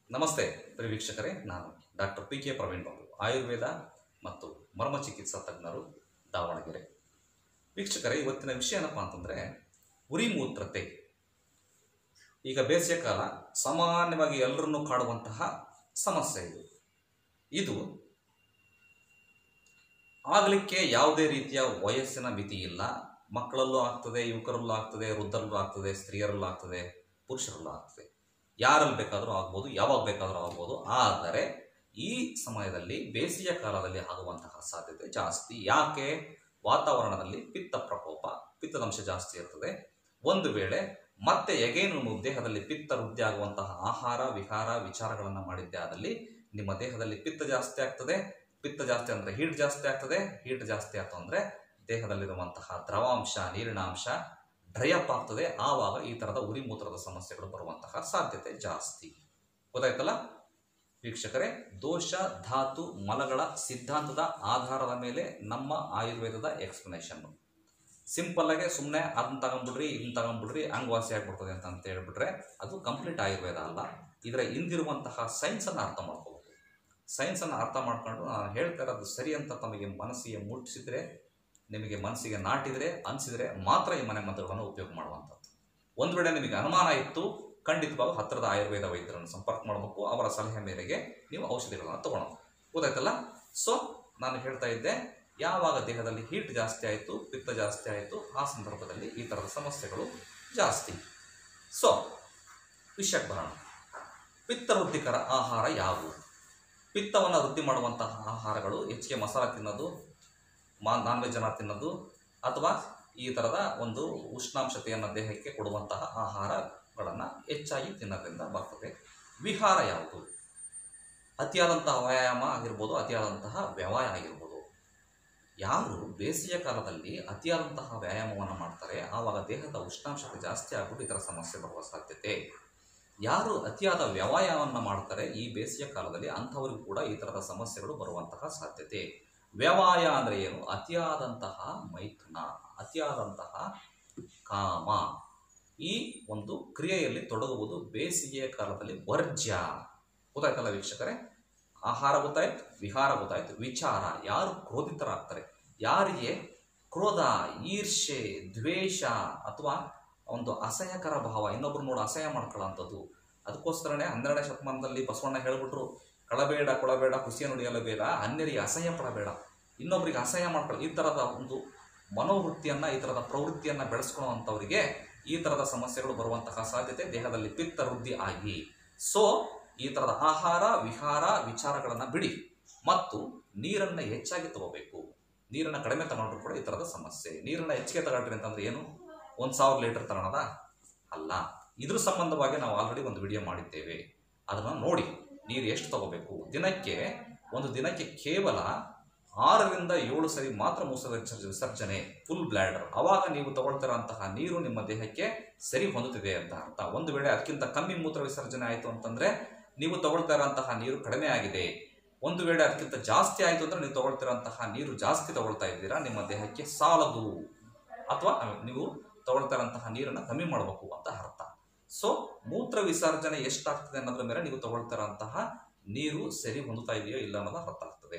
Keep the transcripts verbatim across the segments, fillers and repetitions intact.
ನಮಸ್ತೆ ಪ್ರಿಯ ವೀಕ್ಷಕರೇ, ನಾನು doctor P K Praveen Babu, Ayurveda ಮತ್ತು ಮರ್ಮ ಚಿಕಿತ್ಸಾ ತಜ್ಞರು, ದಾವಣಗೆರೆ. ವೀಕ್ಷಕರೇ, ಇವತ್ತಿನ ವಿಷಯ ಏನಪ್ಪ ಅಂತಂದರೆ ಉರಿ ಮೂತ್ರತೆ. ಈಗ ಬೇಸಿಗೆ ಕಾಲ ಸಾಮಾನ್ಯವಾಗಿ ಎಲ್ಲರನ್ನೂ ಕಾಡುವಂತಹ ಸಮಸ್ಯೆ ಇದು. ಇದು ಆಗಲಿಕ್ಕೆ ಯಾವುದೇ ರೀತಿಯ ವಯಸ್ಸಿನ ಮಿತಿ ಇಲ್ಲ. ಮಕ್ಕಳಲ್ಲೂ ಆಗ್ತದೆ, ಯುವಕರಲ್ಲೂ ಆಗ್ತದೆ, ವೃದ್ಧರಲ್ಲೂ ಆಗ್ತದೆ, ಸ್ತ್ರೀಯರಲ್ಲೂ ಆಗ್ತದೆ, ಪುರುಷರಲ್ಲೂ ಆಗ್ತದೆ. ಯಾರಲ್ಲಿ ಬೇಕಾದರೂ ಆಗ್ಬೋದು, ಯಾವಾಗ ಬೇಕಾದರೂ ಆಗ್ಬೋದು. ಆದರೆ ಈ ಸಮಯದಲ್ಲಿ ಬೇಸಿಗೆ ಕಾಲದಲ್ಲಿ ಆಗುವಂತಹ ಸಾಧ್ಯತೆ ಜಾಸ್ತಿ. ಯಾಕೆ? ವಾತಾವರಣದಲ್ಲಿ ಪಿತ್ತ ಪ್ರಕೋಪ, ಪಿತ್ತದಂಶ ಜಾಸ್ತಿ ಇರ್ತದೆ. ಒಂದು ವೇಳೆ ಮತ್ತೆ ಎಗೇನು ನಿಮ್ಮ ದೇಹದಲ್ಲಿ ಪಿತ್ತ ವೃದ್ಧಿ ಆಗುವಂತಹ ಆಹಾರ ವಿಹಾರ ವಿಚಾರಗಳನ್ನು ಮಾಡಿದ್ದೆ ಆದಲ್ಲಿ ನಿಮ್ಮ ದೇಹದಲ್ಲಿ ಪಿತ್ತ ಜಾಸ್ತಿ ಆಗ್ತದೆ. ಪಿತ್ತ ಜಾಸ್ತಿ ಅಂದರೆ ಹೀಟ್ ಜಾಸ್ತಿ ಆಗ್ತದೆ. ಹೀಟ್ ಜಾಸ್ತಿ ಆಯ್ತು ಅಂದರೆ ದೇಹದಲ್ಲಿರುವಂತಹ ದ್ರವಾಂಶ, ನೀರಿನ ಅಂಶ ಡ್ರೈ ಅಪ್ ಆಗ್ತದೆ. ಆವಾಗ ಈ ಥರದ ಉರಿ ಮೂತ್ರದ ಸಮಸ್ಯೆಗಳು ಬರುವಂತಹ ಸಾಧ್ಯತೆ ಜಾಸ್ತಿ. ಗೊತ್ತಾಯ್ತಲ್ಲ ವೀಕ್ಷಕರೇ? ದೋಷ ಧಾತು ಮಲಗಳ ಸಿದ್ಧಾಂತದ ಆಧಾರದ ಮೇಲೆ ನಮ್ಮ ಆಯುರ್ವೇದದ ಎಕ್ಸ್ಪ್ಲನೇಷನ್ನು. ಸಿಂಪಲ್ ಆಗಿ ಸುಮ್ಮನೆ ಅದನ್ನ ತಗೊಂಡ್ಬಿಡ್ರಿ ಇದನ್ನ ತಗೊಂಡ್ಬಿಡ್ರಿ ಹಂಗೆ ವಾಸಿ ಆಗ್ಬಿಡ್ತದೆ ಅಂತ ಅಂತ ಹೇಳ್ಬಿಟ್ರೆ ಅದು ಕಂಪ್ಲೀಟ್ ಆಯುರ್ವೇದ ಅಲ್ಲ. ಇದರ ಹಿಂದಿರುವಂತಹ ಸೈನ್ಸನ್ನು ಅರ್ಥ ಮಾಡ್ಕೋಬೇಕು. ಸೈನ್ಸನ್ನು ಅರ್ಥ ಮಾಡ್ಕೊಂಡು ನಾನು ಹೇಳ್ತಾ ಇರೋದು ಸರಿ ಅಂತ ತಮಗೆ ಮನಸ್ಸಿಗೆ ಮುಟ್ಟಿಸಿದ್ರೆ, ನಿಮಗೆ ಮನಸ್ಸಿಗೆ ನಾಟಿದರೆ ಅನಿಸಿದರೆ ಮಾತ್ರ ಈ ಮನೆ ಮದ್ದುಗಳನ್ನು ಉಪಯೋಗ ಮಾಡುವಂಥದ್ದು. ಒಂದು ವೇಳೆ ನಿಮಗೆ ಅನುಮಾನ ಇತ್ತು, ಖಂಡಿತವಾಗಿ ಹತ್ತಿರದ ಆಯುರ್ವೇದ ವೈದ್ಯರನ್ನು ಸಂಪರ್ಕ ಮಾಡಬೇಕು. ಅವರ ಸಲಹೆ ಮೇರೆಗೆ ನೀವು ಔಷಧಿಗಳನ್ನು ತಗೊಳ್ಳೋದು. ಗೊತ್ತಾಯ್ತಲ್ಲ? ಸೊ ನಾನು ಹೇಳ್ತಾ ಇದ್ದೆ, ಯಾವಾಗ ದೇಹದಲ್ಲಿ ಹೀಟ್ ಜಾಸ್ತಿ ಆಯಿತು, ಪಿತ್ತ ಜಾಸ್ತಿ ಆಯಿತು, ಆ ಸಂದರ್ಭದಲ್ಲಿ ಈ ಥರದ ಸಮಸ್ಯೆಗಳು ಜಾಸ್ತಿ. ಸೊ ವಿಷಯಕ್ಕೆ ಬರೋಣ. ಪಿತ್ತ ವೃದ್ಧಿಕರ ಆಹಾರ ಯಾವುವು? ಪಿತ್ತವನ್ನು ವೃದ್ಧಿ ಮಾಡುವಂತಹ ಆಹಾರಗಳು ಹೆಚ್ಚಿಗೆ ಮಸಾಲೆ ತಿನ್ನೋದು, ಮಾ ನಾನ್ ವೆಜ್ಜನ್ನು ತಿನ್ನೋದು, ಅಥವಾ ಈ ಥರದ ಒಂದು ಉಷ್ಣಾಂಶತೆಯನ್ನು ದೇಹಕ್ಕೆ ಕೊಡುವಂತಹ ಆಹಾರಗಳನ್ನು ಹೆಚ್ಚಾಗಿ ತಿನ್ನೋದ್ರಿಂದ ಬರ್ತದೆ. ವಿಹಾರ ಯಾವುದು? ಅತಿಯಾದಂತಹ ವ್ಯಾಯಾಮ ಆಗಿರ್ಬೋದು, ಅತಿಯಾದಂತಹ ವ್ಯವಾಯ ಆಗಿರ್ಬೋದು. ಯಾರು ಬೇಸಿಗೆ ಕಾಲದಲ್ಲಿ ಅತಿಯಾದಂತಹ ವ್ಯಾಯಾಮವನ್ನು ಮಾಡ್ತಾರೆ ಆವಾಗ ದೇಹದ ಉಷ್ಣಾಂಶತೆ ಜಾಸ್ತಿ ಆಗ್ಬಿಟ್ಟು ಈ ಥರ ಸಮಸ್ಯೆ ಬರುವ ಸಾಧ್ಯತೆ. ಯಾರು ಅತಿಯಾದ ವ್ಯವಾಯವನ್ನು ಮಾಡ್ತಾರೆ ಈ ಬೇಸಿಗೆ ಕಾಲದಲ್ಲಿ ಅಂಥವರಿಗೂ ಕೂಡ ಈ ಥರದ ಸಮಸ್ಯೆಗಳು ಬರುವಂತಹ ಸಾಧ್ಯತೆ. ವ್ಯವಾಯ ಅಂದರೆ ಏನು? ಅತಿಯಾದಂತಹ ಮೈಥುನ, ಅತಿಯಾದಂತಹ ಕಾಮ, ಈ ಒಂದು ಕ್ರಿಯೆಯಲ್ಲಿ ತೊಡಗುವುದು ಬೇಸಿಗೆಯ ಕಾಲದಲ್ಲಿ ವರ್ಜ್ಯ. ಗೊತ್ತಾಯ್ತಲ್ಲ ವೀಕ್ಷಕರೇ? ಆಹಾರ ಗೊತ್ತಾಯ್ತು, ವಿಹಾರ ಗೊತ್ತಾಯ್ತು, ವಿಚಾರ. ಯಾರು ಕ್ರೋಧಿತರಾಗ್ತಾರೆ, ಯಾರಿಗೆ ಕ್ರೋಧ, ಈರ್ಷೆ, ದ್ವೇಷ ಅಥವಾ ಒಂದು ಅಸಹ್ಯಕರ ಭಾವ, ಇನ್ನೊಬ್ರು ನೋಡಿ ಅಸಹ್ಯ ಮಾಡ್ಕೊಳ್ಳೋಂಥದ್ದು. ಅದಕ್ಕೋಸ್ಕರನೇ ಹನ್ನೆರಡನೇ ಶತಮಾನದಲ್ಲಿ ಬಸವಣ್ಣ ಹೇಳ್ಬಿಟ್ರು, ಕಳಬೇಡ ಕೊಳಬೇಡ ಹುಸಿಯ ನುಡಿಯಲು ಬೇಡ, ಅನ್ಯರಿಗೆ ಅಸಹ್ಯ ಪಡಬೇಡ, ಇನ್ನೊಬ್ರಿಗೆ ಅಸಹ್ಯ ಮಾಡ್ಕೊಳ್ಳೋ. ಈ ಥರದ ಒಂದು ಮನೋವೃತ್ತಿಯನ್ನು, ಈ ಥರದ ಪ್ರವೃತ್ತಿಯನ್ನು ಬೆಳೆಸ್ಕೊಳ್ಳೋವಂಥವರಿಗೆ ಈ ಥರದ ಸಮಸ್ಯೆಗಳು ಬರುವಂತಹ ಸಾಧ್ಯತೆ ದೇಹದಲ್ಲಿ ಪಿತ್ತ ವೃದ್ಧಿ ಆಗಿ. ಸೊ ಈ ಥರದ ಆಹಾರ ವಿಹಾರ ವಿಚಾರಗಳನ್ನು ಬಿಡಿ ಮತ್ತು ನೀರನ್ನು ಹೆಚ್ಚಾಗಿ ತಗೋಬೇಕು. ನೀರನ್ನು ಕಡಿಮೆ ತಗೊಂಡ್ರು ಕೂಡ ಈ ಥರದ ಸಮಸ್ಯೆ. ನೀರನ್ನು ಹೆಚ್ಚಿಗೆ ತಗೊಳ್ರಿ ಅಂತಂದ್ರೆ ಏನು? ಒಂದು ಸಾವಿರ ಲೀಟರ್ ತಗೊಳ್ಳೋದ ಅಲ್ಲ. ಇದ್ರ ಸಂಬಂಧವಾಗಿ ನಾವು ಆಲ್ರೆಡಿ ಒಂದು ವಿಡಿಯೋ ಮಾಡಿದ್ದೇವೆ, ಅದನ್ನು ನೋಡಿ. ನೀರು ಎಷ್ಟು ತಗೋಬೇಕು? ದಿನಕ್ಕೆ ಒಂದು ದಿನಕ್ಕೆ ಕೇವಲ ಆರರಿಂದ ಏಳು ಸರಿ ಮಾತ್ರ ಮೂತ್ರ ವಿಸರ್ಜನೆ, ಫುಲ್ ಬ್ಲ್ಯಾಡರ್. ಆವಾಗ ನೀವು ತಗೊಳ್ತಿರೋಂತಹ ನೀರು ನಿಮ್ಮ ದೇಹಕ್ಕೆ ಸರಿ ಹೊಂದುತ್ತಿದೆ ಅಂತ ಅರ್ಥ. ಒಂದು ವೇಳೆ ಅದಕ್ಕಿಂತ ಕಮ್ಮಿ ಮೂತ್ರ ವಿಸರ್ಜನೆ ಆಯಿತು ಅಂತಂದರೆ ನೀವು ತಗೊಳ್ತಾ ಇರೋಂತಹ ನೀರು ಕಡಿಮೆ ಆಗಿದೆ. ಒಂದು ವೇಳೆ ಅದಕ್ಕಿಂತ ಜಾಸ್ತಿ ಆಯಿತು ಅಂದರೆ ನೀವು ತಗೊಳ್ತಿರೋಂತಹ ನೀರು ಜಾಸ್ತಿ ತಗೊಳ್ತಾ ಇದ್ದೀರಾ, ನಿಮ್ಮ ದೇಹಕ್ಕೆ ಸಾಲದು, ಅಥವಾ ನೀವು ತಗೊಳ್ತಾ ಇರೋಂತಹ ನೀರನ್ನು ಕಮ್ಮಿ ಮಾಡಬೇಕು ಅಂತ ಅರ್ಥ. ಸೊ ಮೂತ್ರ ವಿಸರ್ಜನೆ ಎಷ್ಟಾಗ್ತದೆ ಅನ್ನೋದ್ರ ಮೇಲೆ ನೀವು ತಗೊಳ್ತಾ ಇರೋಂತಹ ನೀರು ಸರಿ ಹೊಂದುತ್ತಾ ಇದೆಯೋ ಇಲ್ಲ ಅನ್ನೋದು ಅರ್ಥ ಆಗ್ತದೆ.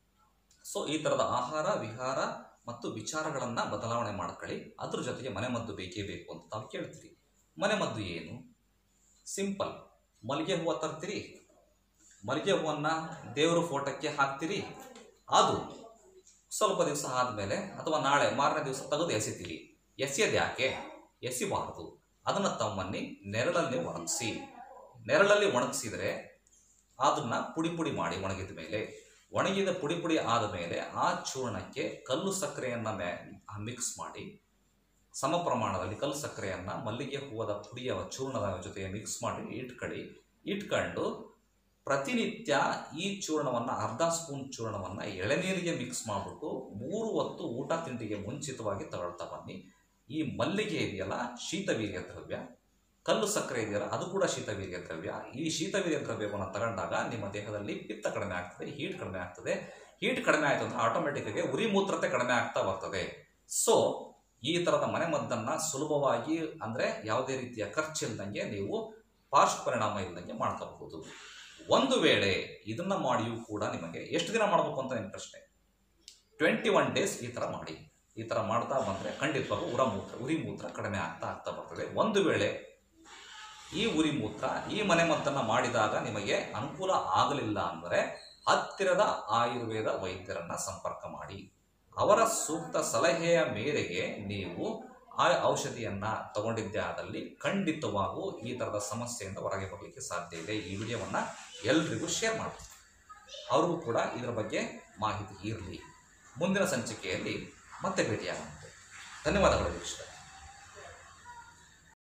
ಸೊ ಈ ಥರದ ಆಹಾರ ವಿಹಾರ ಮತ್ತು ವಿಚಾರಗಳನ್ನು ಬದಲಾವಣೆ ಮಾಡ್ಕೊಳ್ಳಿ. ಅದ್ರ ಜೊತೆಗೆ ಮನೆಮದ್ದು ಬೇಕೇ ಬೇಕು ಅಂತ ತಾವು ಕೇಳ್ತೀರಿ. ಮನೆಮದ್ದು ಏನು? ಸಿಂಪಲ್. ಮಲ್ಲಿಗೆ ಹೂವು ತರ್ತೀರಿ, ಮಲ್ಲಿಗೆ ಹೂವನ್ನು ದೇವರು ಫೋಟೋಕ್ಕೆ ಹಾಕ್ತೀರಿ, ಅದು ಸ್ವಲ್ಪ ದಿವಸ ಆದಮೇಲೆ ಅಥವಾ ನಾಳೆ ಮಾರನೇ ದಿವಸ ತೆಗೆದು ಎಸಿತೀರಿ. ಎಸೆಯೋದು ಯಾಕೆ? ಎಸಿಬಾರ್ದು. ಅದನ್ನು ತಮ್ಮನ್ನಿ ನೆರಳಲ್ಲಿ ಒಣಗಿಸಿ. ನೆರಳಲ್ಲಿ ಒಣಗಿಸಿದರೆ ಅದನ್ನು ಪುಡಿ ಪುಡಿ ಮಾಡಿ ಒಣಗಿದ ಮೇಲೆ, ಒಣಗಿದ ಪುಡಿ ಪುಡಿ ಆದ ಮೇಲೆ ಆ ಚೂರ್ಣಕ್ಕೆ ಕಲ್ಲು ಸಕ್ಕರೆಯನ್ನು ಮಿಕ್ಸ್ ಮಾಡಿ, ಸಮ ಪ್ರಮಾಣದಲ್ಲಿ ಕಲ್ಲು ಸಕ್ಕರೆಯನ್ನು ಮಲ್ಲಿಗೆ ಹೂವದ ಪುಡಿಯ ಚೂರ್ಣದ ಜೊತೆಗೆ ಮಿಕ್ಸ್ ಮಾಡಿ ಇಟ್ಕೊಳ್ಳಿ. ಇಟ್ಕೊಂಡು ಪ್ರತಿನಿತ್ಯ ಈ ಚೂರ್ಣವನ್ನು, ಅರ್ಧ ಸ್ಪೂನ್ ಚೂರ್ಣವನ್ನು ಎಳೆನೀರಿಗೆ ಮಿಕ್ಸ್ ಮಾಡಿಬಿಟ್ಟು ಮೂರು ಹೊತ್ತು ಊಟ ತಿಂಡಿಗೆ ಮುಂಚಿತವಾಗಿ ತಗೊಳ್ತಾ ಬನ್ನಿ. ಈ ಮಲ್ಲಿಗೆ ಇದೆಯಲ್ಲ ಶೀತವೀರ್ಯ ದ್ರವ್ಯ, ಕಲ್ಲು ಸಕ್ಕರೆ ಇದೆಯಲ್ಲ ಅದು ಕೂಡ ಶೀತವೀರ್ಯ ದ್ರವ್ಯ. ಈ ಶೀತವೀರ್ಯ ದ್ರವ್ಯವನ್ನು ತಗೊಂಡಾಗ ನಿಮ್ಮ ದೇಹದಲ್ಲಿ ಪಿತ್ತ ಕಡಿಮೆ ಆಗ್ತದೆ, ಹೀಟ್ ಕಡಿಮೆ ಆಗ್ತದೆ. ಹೀಟ್ ಕಡಿಮೆ ಆಯಿತು ಅಂದರೆ ಆಟೋಮೆಟಿಕ್ಕಾಗಿ ಉರಿ ಮೂತ್ರತೆ ಕಡಿಮೆ ಆಗ್ತಾ ಬರ್ತದೆ. ಸೊ ಈ ಥರದ ಮನೆಮದ್ದನ್ನು ಸುಲಭವಾಗಿ, ಅಂದರೆ ಯಾವುದೇ ರೀತಿಯ ಖರ್ಚಿಲ್ದಂಗೆ ನೀವು ಪಾರ್ಶ್ವ ಪರಿಣಾಮ ಇಲ್ಲದಂಗೆ ಮಾಡ್ಕೋಬಹುದು. ಒಂದು ವೇಳೆ ಇದನ್ನ ಮಾಡಿಯೂ ಕೂಡ ನಿಮಗೆ ಎಷ್ಟು ದಿನ ಮಾಡಬೇಕು ಅಂತ ನಿಮ್ಮ ಪ್ರಶ್ನೆ. ಟ್ವೆಂಟಿ ಒನ್ ಡೇಸ್ ಈ ಥರ ಮಾಡಿ. ಈ ಥರ ಮಾಡ್ತಾ ಬಂದರೆ ಖಂಡಿತವಾಗೂ ಉರ ಮೂತ್ರ ಉರಿ ಮೂತ್ರ ಕಡಿಮೆ ಆಗ್ತಾ ಆಗ್ತಾ ಬರ್ತದೆ. ಒಂದು ವೇಳೆ ಈ ಉರಿ ಮೂತ್ರ ಈ ಮನೆಮದ್ದನ್ನು ಮಾಡಿದಾಗ ನಿಮಗೆ ಅನುಕೂಲ ಆಗಲಿಲ್ಲ ಅಂದರೆ ಹತ್ತಿರದ ಆಯುರ್ವೇದ ವೈದ್ಯರನ್ನ ಸಂಪರ್ಕ ಮಾಡಿ. ಅವರ ಸೂಕ್ತ ಸಲಹೆಯ ಮೇರೆಗೆ ನೀವು ಆ ಔಷಧಿಯನ್ನು ತಗೊಂಡಿದ್ದೇ ಆದಲ್ಲಿ ಖಂಡಿತವಾಗೂ ಈ ಥರದ ಸಮಸ್ಯೆಯಿಂದ ಹೊರಗೆ ಬರಲಿಕ್ಕೆ ಸಾಧ್ಯ ಇದೆ. ಈ ವಿಡಿಯೋವನ್ನು ಎಲ್ರಿಗೂ ಶೇರ್ ಮಾಡಿ, ಅವ್ರಿಗೂ ಕೂಡ ಇದರ ಬಗ್ಗೆ ಮಾಹಿತಿ ಇರಲಿ. ಮುಂದಿನ ಸಂಚಿಕೆಯಲ್ಲಿ ಮತ್ತೆ ಭೇಟಿಯಾಗುತ್ತೆ. ಧನ್ಯವಾದಗಳು ವೀಕ್ಷಕರೇ.